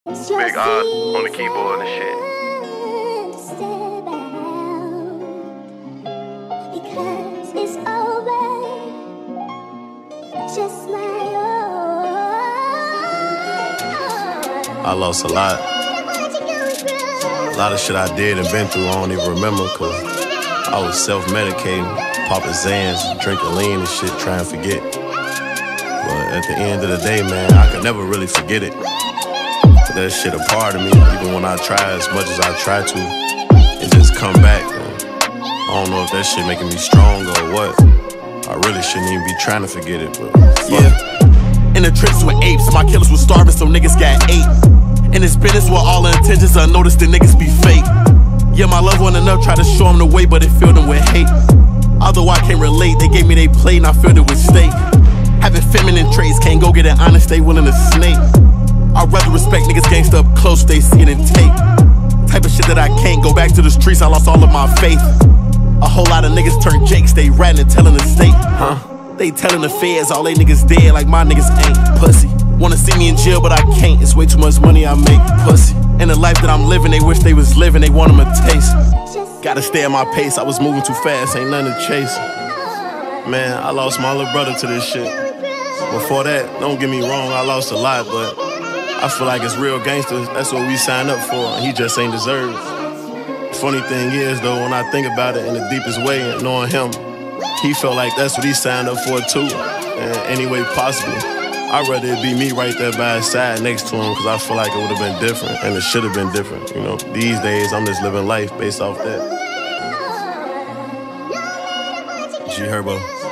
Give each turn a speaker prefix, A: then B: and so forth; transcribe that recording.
A: Big Oz on the keyboard and shit.
B: Because it's over, just my own.
C: I lost a lot. A lot of shit I did and been through I don't even remember, cause I was self-medicating, popping Xans, drinking lean and shit, trying to forget. But at the end of the day, man, I could never really forget it. That shit a part of me, even when I try as much as I try to, it just come back. I don't know if that shit making me stronger or what. I really shouldn't even be trying to forget it, but fuck.
D: Yeah. In the trenches with apes, my killers was starving, so niggas got ate. In this business where all the intentions unnoticed, the niggas be fake. Yeah, my loved one enough tried to show them the way, but it filled them with hate. Although I can't relate, they gave me they plate and I filled it with steak. Having feminine traits, can't go get it honest, they willing to snake. I'd rather respect niggas gangsta up close, they see it in tape. Type of shit that I can't go back to the streets, I lost all of my faith. A whole lot of niggas turned jakes, they ratting and telling the state. They telling the feds all they niggas dead, like my niggas ain't. Pussy, wanna see me in jail but I can't, it's way too much money I make. Pussy, and the life that I'm living, they wish they was living, they want them a taste. Gotta stay at my pace, I was moving too fast, ain't nothing to chase.
C: Man, I lost my little brother to this shit. Before that, don't get me wrong, I lost a lot, but I feel like it's real gangsters, that's what we signed up for, and he just ain't deserved. Funny thing is though, when I think about it in the deepest way, and knowing him, he felt like that's what he signed up for too, in any way possible. I'd rather it be me right there by his side next to him, cause I feel like it would've been different, and it should've been different, you know. These days, I'm just living life based off that. G Herbo.